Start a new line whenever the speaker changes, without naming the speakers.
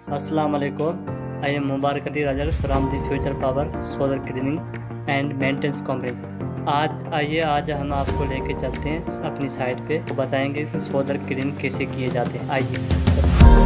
अस्सलाम वालेकुम। I am Mubarak Ali Rajar from the future power solar cleaning and maintenance company. आज हम आपको लेके चलते हैं अपनी साइट पे, बताएंगे कि सोलर क्लीनिंग कैसे किए जाते हैं। आइए।